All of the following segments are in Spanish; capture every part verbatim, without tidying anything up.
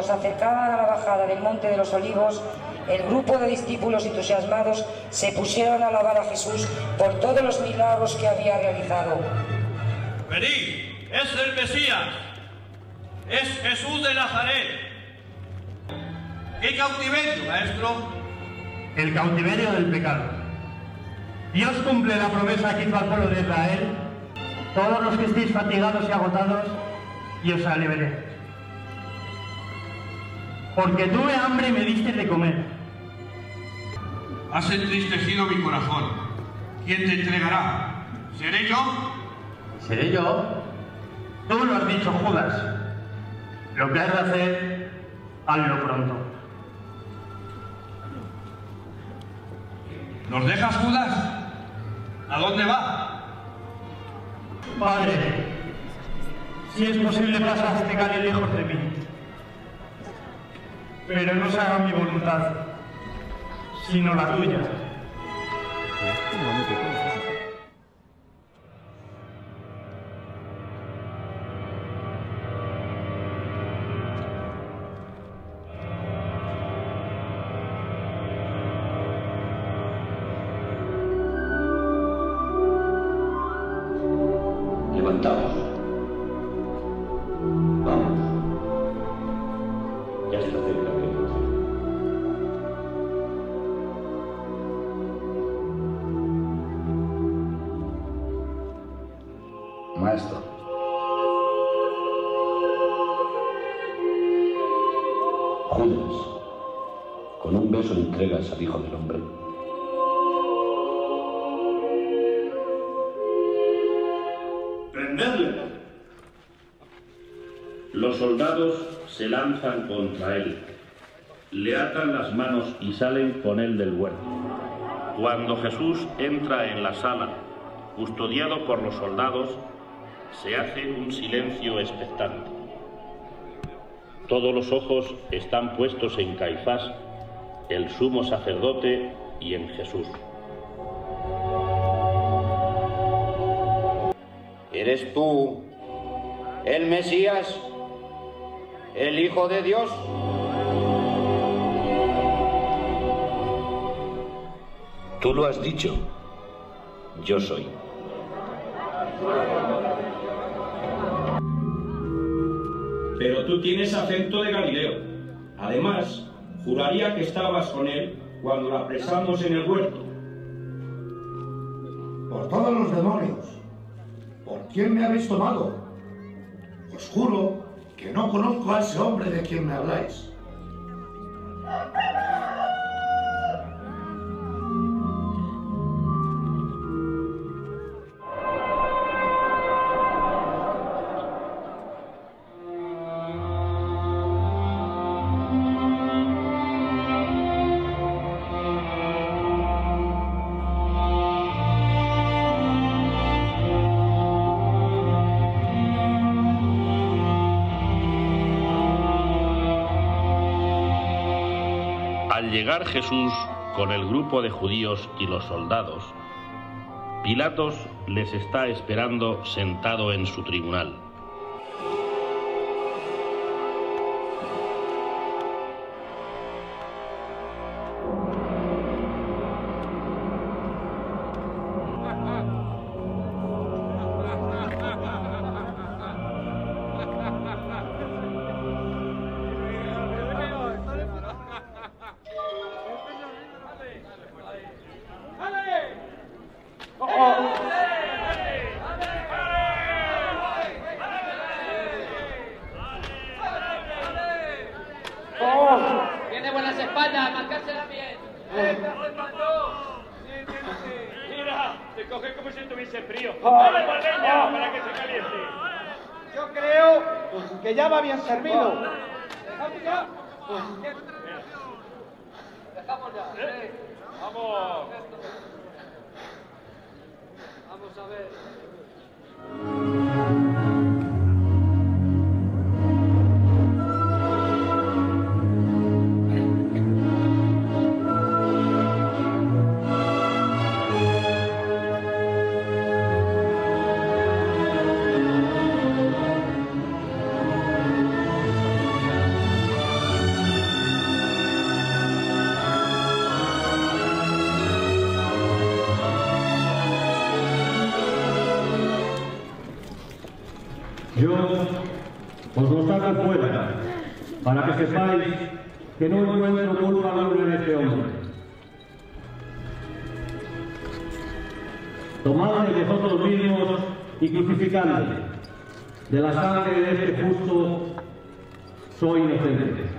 cuando se acercaban a la bajada del Monte de los Olivos, el grupo de discípulos entusiasmados se pusieron a alabar a Jesús por todos los milagros que había realizado. Venid, es el Mesías, es Jesús de Nazaret. ¿Qué cautiverio, maestro? El cautiverio del pecado. Dios cumple la promesa que hizo al pueblo de Israel. Todos los que estéis fatigados y agotados, y os aliviaré. Porque tuve hambre y me diste de comer. Has entristecido mi corazón. ¿Quién te entregará? ¿Seré yo? ¿Seré yo? Tú lo has dicho, Judas. Lo que has de hacer, hazlo pronto. ¿Nos dejas, Judas? ¿A dónde va? Padre, si es posible, pasa este cáliz lejos de mí. Pero no se haga mi voluntad, sino la tuya. Levantaos. Vamos. Ya está cerca de nosotros. Maestro. Judas, con un beso entregas al Hijo del Hombre. ¡Prendedle! Los soldados se lanzan contra él, le atan las manos y salen con él del huerto. Cuando Jesús entra en la sala, custodiado por los soldados, se hace un silencio expectante. Todos los ojos están puestos en Caifás, el sumo sacerdote, y en Jesús. ¿Eres tú el Mesías, el Hijo de Dios? Tú lo has dicho. Yo soy. Pero tú tienes acento de Galileo. Además, juraría que estabas con él cuando la apresamos en el huerto. Por todos los demonios, ¿por quién me habéis tomado? Os juro que no conozco a ese hombre de quien me habláis. Al llegar Jesús con el grupo de judíos y los soldados, Pilatos les está esperando sentado en su tribunal. Tiene buenas espaldas, marcársela bien. Mira, se coge como si tuviese frío. ¡Dale más leña para que se caliente! Yo creo que ya va bien servido. Dejamos ya. Dejamos ya. ¿Eh? Vamos. Vamos a ver. Yo os lo saco fuera, para que sepáis que no encuentro culpa alguna en este hombre. Tomadle de vosotros mismos y crucificadle. De la sangre de este justo soy inocente.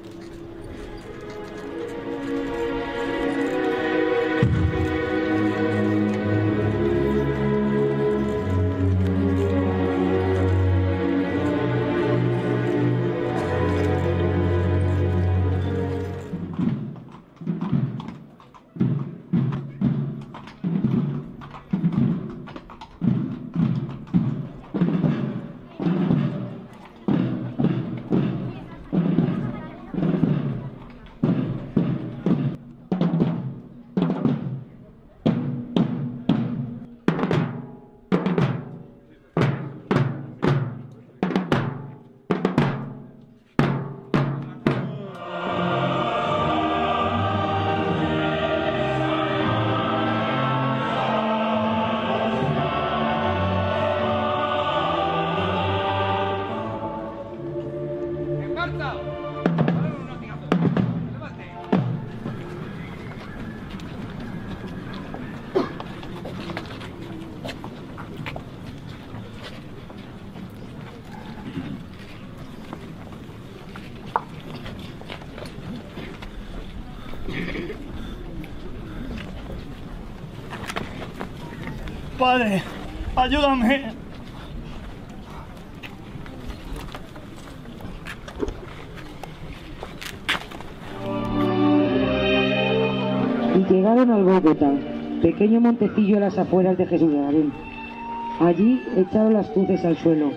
Padre, ayúdame. Y llegaron al Gólgota, pequeño montecillo a las afueras de Jerusalén. Allí echaron las cruces al suelo.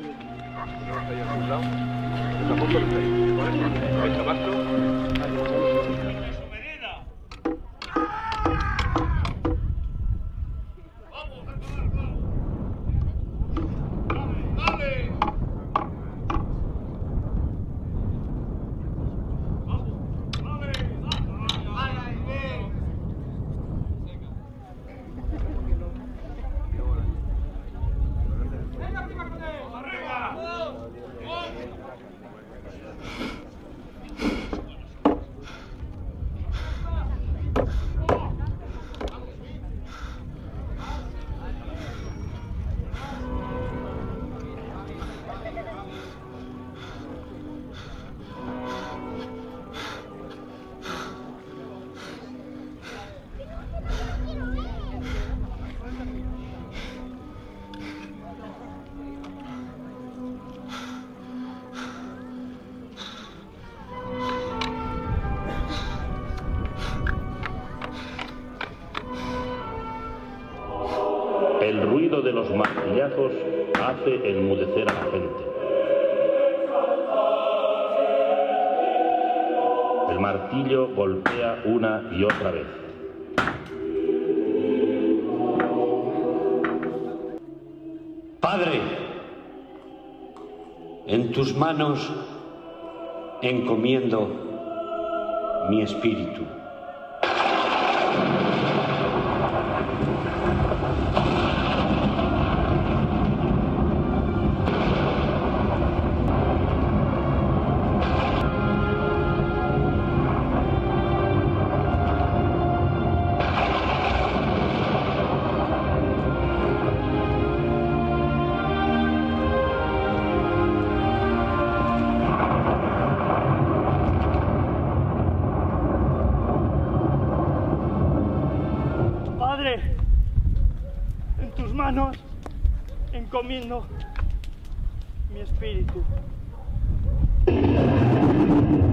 El ruido de los martillazos hace enmudecer a la gente. El martillo golpea una y otra vez. Padre, en tus manos encomiendo mi espíritu. En tus manos encomiendo mi espíritu.